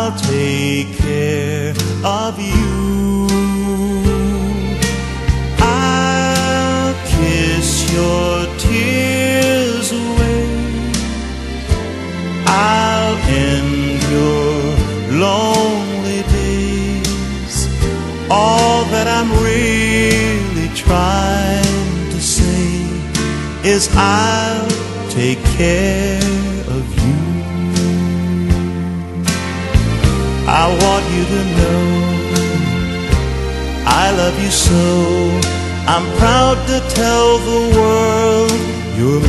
I'll take care of you. I'll kiss your tears away. I'll end your lonely days. All that I'm really trying to say is I'll take care of you. I want you to know I love you so. I'm proud to tell the world you're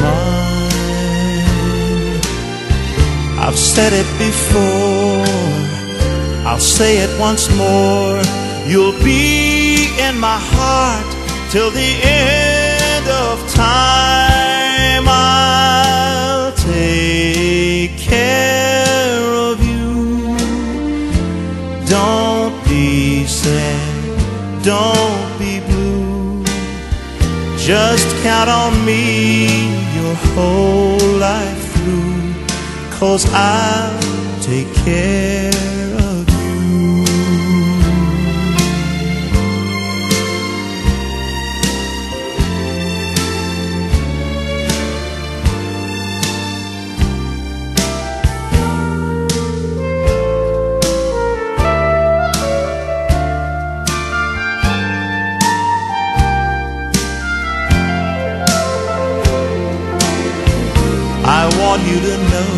mine. I've said it before, I'll say it once more. You'll be in my heart till the end of time. I'll take care of you. Don't be sad, don't be blue. Just count on me your whole life through, 'cause I'll take care of you. I want you to know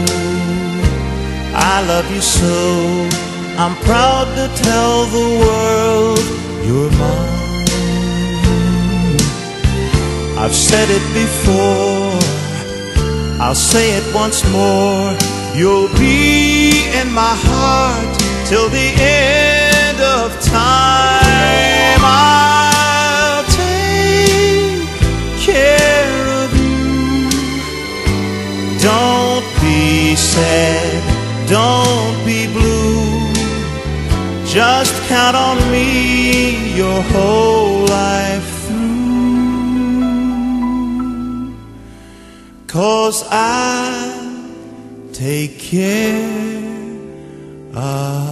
I love you so. I'm proud to tell the world you're mine. I've said it before, I'll say it once more. You'll be in my heart till the end of time. I'll take care of you. Don't be sad, don't be blue. Just count on me your whole life through, 'cause I take care of